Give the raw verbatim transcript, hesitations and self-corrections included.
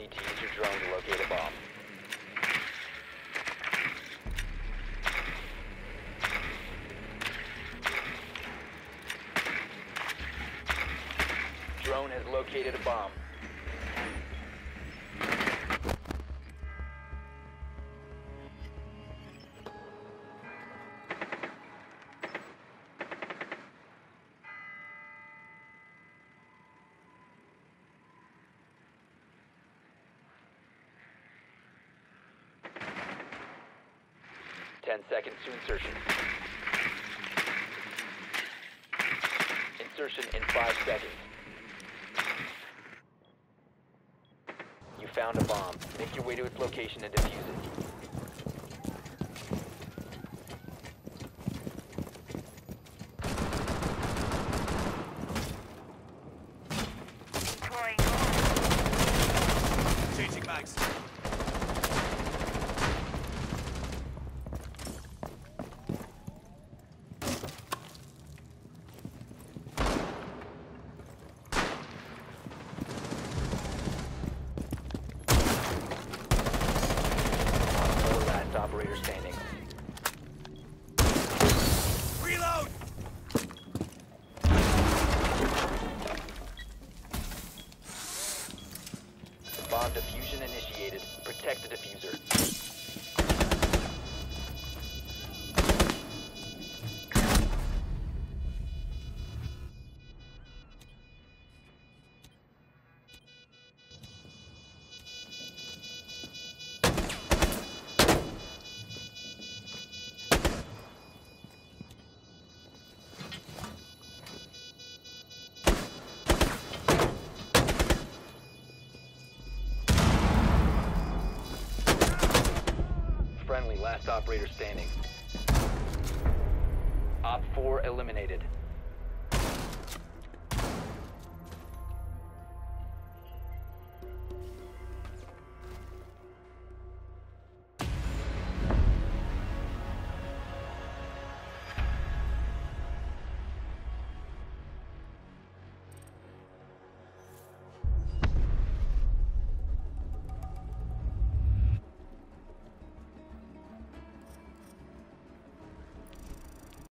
Need to use your drone to locate a bomb. Drone has located a bomb. Ten seconds to insertion. Insertion in five seconds. You found a bomb. Make your way to its location and defuse it. Changing mags. Operator standing. Reload! Bomb diffusion initiated. Protect the diffuser. Friendly, last operator standing. Op four eliminated.